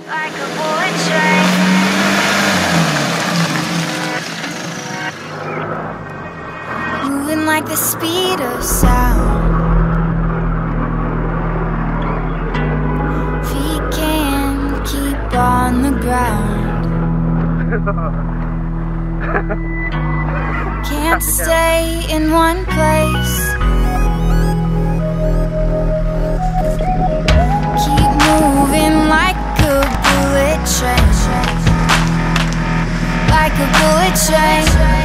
Like a bullet train. Moving like the speed of sound. Feet can't keep on the ground. Can't stay in one place. Keep moving like a bullet train. Like a bullet train.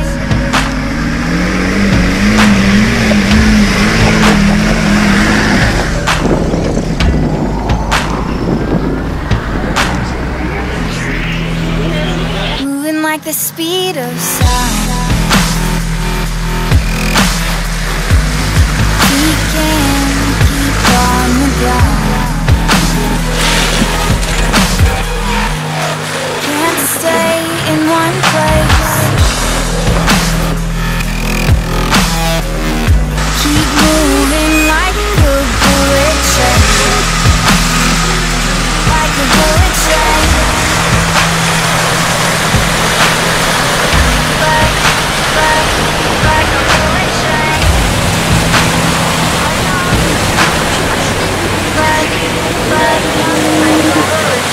Moving like the speed of sound. We can't keep on the ground. Can't stay in one place. Keep moving like a bullet train. Like a bullet train. Like a bullet train. Like a bullet train.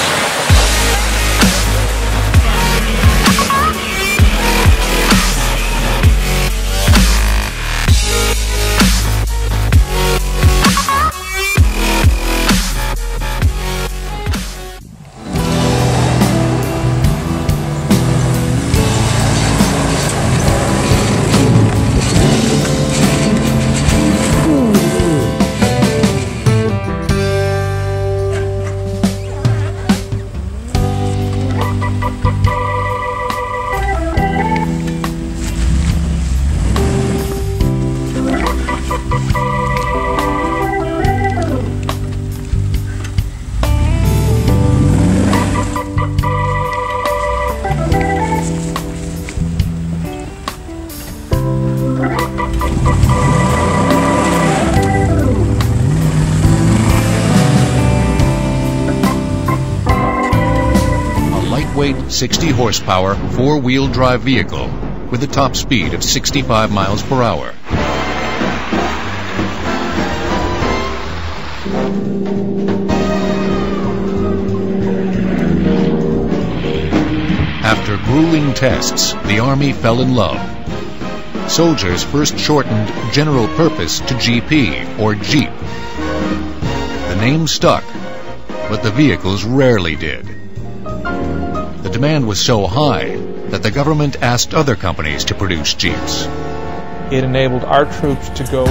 Lightweight 60 horsepower four-wheel drive vehicle with a top speed of 65 miles per hour. After grueling tests, the Army fell in love. Soldiers first shortened General Purpose to GP, or Jeep. The name stuck, but the vehicles rarely did. The demand was so high that the government asked other companies to produce Jeeps. It enabled our troops to go